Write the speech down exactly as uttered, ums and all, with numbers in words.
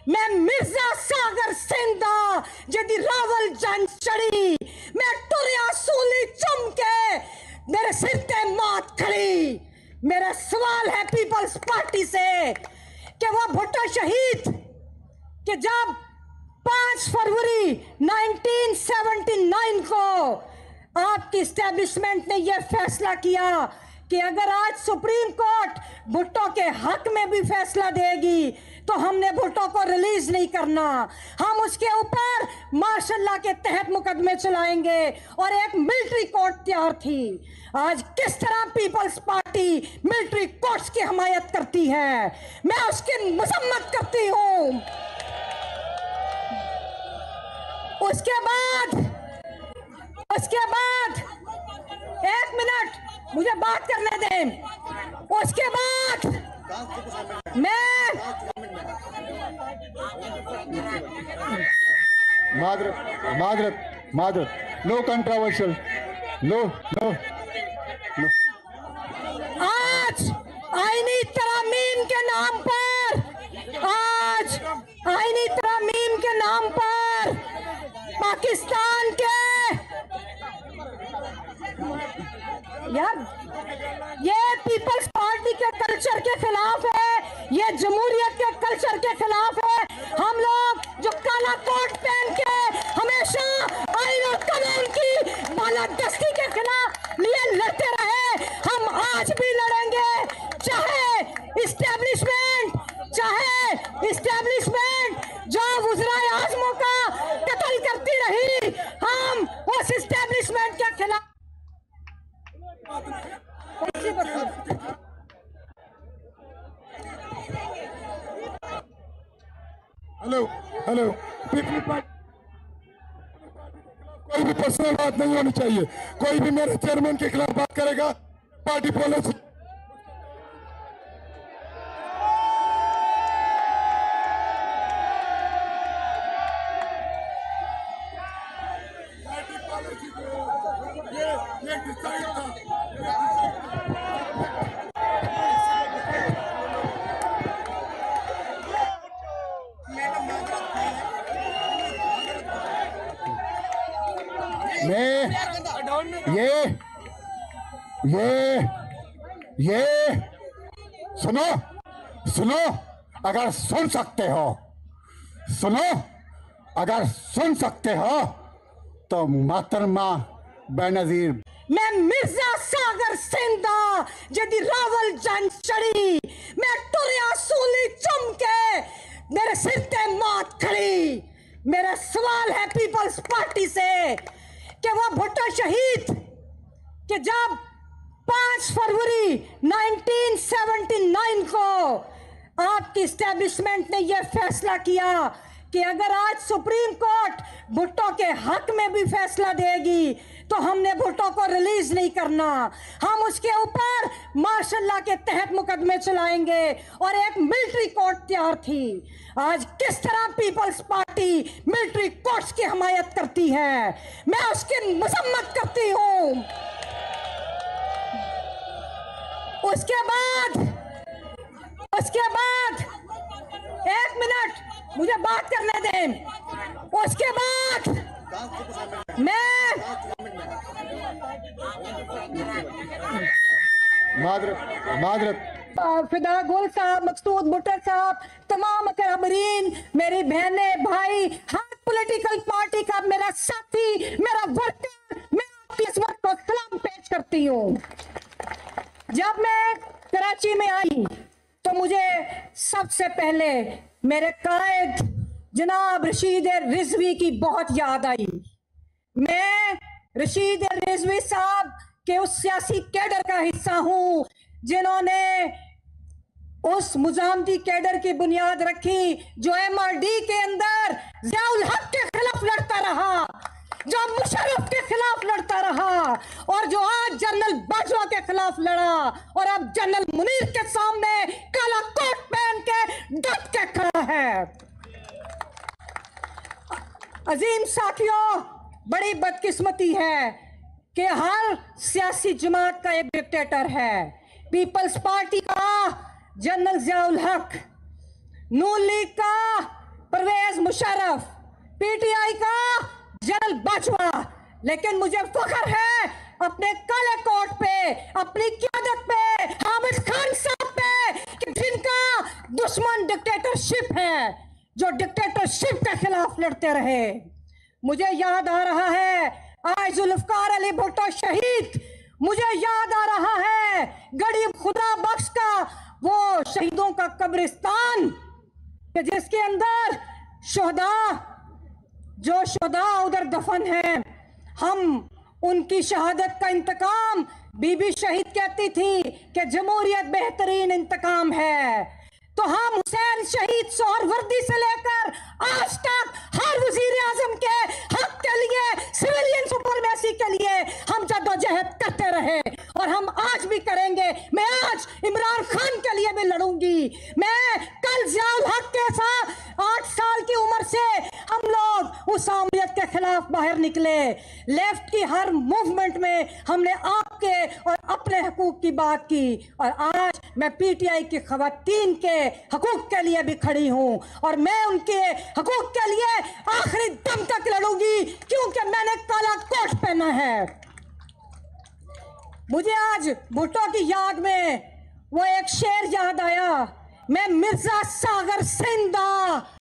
मैं मिर्जा सागर सिंधा जदी रावल जंग चढ़ी, मैं टुरिया सूली चुम के मेरे सिर ते मौत खड़ी। मेरा सवाल है पीपल्स पार्टी से कि वो भुट्टो शहीद कि जब पांच फरवरी उन्नीस सौ उन्यासी को आपकी इस्टेब्लिशमेंट ने यह फैसला किया कि अगर आज सुप्रीम कोर्ट भुट्टो के हक में भी फैसला देगी तो हमने भुट्टो को रिलीज नहीं करना, हम उसके ऊपर मार्शल लॉ के तहत मुकदमे चलाएंगे और एक मिलिट्री कोर्ट तैयार थी। आज किस तरह पीपल्स पार्टी मिलिट्री कोर्ट्स की हमायत करती है, मैं उसकी मजम्मत करती हूं। उसके बाद उसके बाद एक मिनट मुझे बात करने दें। उसके बाद मैं मादरत मादरत मादरत नो कंट्रोवर्शियल नो नो आज आईनी तरमीम के नाम पर आज आईनी तरमीम के नाम पर पाकिस्तान के यार ये पीपल्स पार्टी के कल्चर के खिलाफ है, ये जमहूरियत के कल्चर के खिलाफ है। हम लोग जो काला कोट पहन के हमेशा आईन और कानून की बालादस्ती के खिलाफ लिए लड़ते रहे, हम आज भी लड़ेंगे। चाहे इस्टेब्लिशमेंट चाहे इस्टेब्लिशमेंट जो वज़राए आज़मों का कत्ल करती रही, हम उस इस्टेब्लिशमेंट के खिलाफ हेलो हेलो पीपल पार्टी कोई भी पर्सनल बात नहीं होनी चाहिए। कोई भी मेरे चेयरमैन के खिलाफ बात करेगा पार्टी पॉलिसी मैं ये ये ये सुनो सुनो अगर सुन सकते हो सुनो अगर सुन सकते हो तो मोहतरमा बेनजीर मैं मिर्जा सागर सिंधा जदी रावल जंग चढ़ी, मैं टुरिया सूली चुम के मेरे सिर ते मौत खड़ी। मेरा सवाल है पीपल्स पार्टी से कि वो भुट्टो शहीद कि जब पांच फरवरी उन्नीस सौ उन्यासी को आपकी इस्टेब्लिशमेंट ने यह फैसला किया कि अगर आज सुप्रीम कोर्ट भुट्टो के हक में भी फैसला देगी तो हमने भुट्टो को रिलीज नहीं करना, हम उसके ऊपर मार्शल लॉ के तहत मुकदमे चलाएंगे और एक मिलिट्री कोर्ट तैयार थी। आज किस तरह पीपल्स पार्टी मिलिट्री कोर्ट्स की हमायत करती है, मैं उसकी मजम्मत करती हूं। उसके बाद उसके बाद एक मिनट मुझे बात करने दें। उसके बाद मैं मादरत मादरत फिदा गुल साहब, मकसूद भुट्टो साहब, तमाम अकराबरीन, मेरी बहनें, भाई, हर पॉलिटिकल पार्टी का मेरा साथी, मेरा वर्कर, मैं आपकी इस वक्त को सलाम पेश करती हूँ। जब मैं कराची में आई तो मुझे सबसे पहले मेरे कायद जनाब रशीद रिजवी की बहुत याद आई। मैं रशीद रिजवी साहब के उस सियासी कैडर का हिस्सा हूं जिन्होंने उस मुजामती कैडर की बुनियाद रखी जो एमआरडी के अंदर ज़ियाउल हक के खिलाफ लड़ता रहा, जो मुशर्रफ के खिलाफ लड़ता रहा और जो आज जनरल बाजवा के खिलाफ लड़ा और अब जनरल मुनीर के सामने काला कोट पहन के डट के खड़ा है। अजीम साथियों, बड़ी बदकिस्मती है कि हर सियासी जमात का एक डिक्टेटर है। पीपल्स पार्टी का जनरल ज़ियाउल हक, नून लीग का बाजवा, लेकिन मुझे फख्र है अपने काले कोट पे, अपनी क़यादत पे, हामिद खान साहब पे, कि जिनका दुश्मन डिक्टेटरशिप है, जो डिक्टेटरशिप के खिलाफ लड़ते रहे। मुझे याद आ रहा है आज जुल्फकार अली भुट्टो शहीद, मुझे याद आ रहा है गरीब खुदा बख्श का वो शहीदों का कब्रिस्तान, कि जिसके अंदर शोहदा, जो शोहदा उधर दफन है, हम उनकी शहादत का इंतकाम, बीबी शहीद कहती थी कि जमहूरियत बेहतरीन इंतकाम है। तो हम हुसैन शहीद सोहरवर्दी से लेकर आज तक हर वजीर आजम के हक के लिए, सिविलियन सुपरमेसी के लिए हम जद्दोजहद करते रहे और हम आज भी करेंगे। मैं आज इमरान खान के लिए भी लड़ूंगी। मैं कल जियाउल हक के साथ आठ साल की उम्र से हम लोग उस आमियत के खिलाफ बाहर निकले। लेफ्ट की हर मूवमेंट में हमने आपके और अपने हकूक की बात की और आज मैं पीटीआई की खवातीन के हकूक के लिए भी खड़ी हूं और मैं उनके हकूक के लिए आखिरी दम तक लड़ूंगी, क्योंकि मैंने काला कोट पहना है। मुझे आज भुट्टो की याद में वो एक शेर याद आया, मैं मिर्जा सागर सिंदा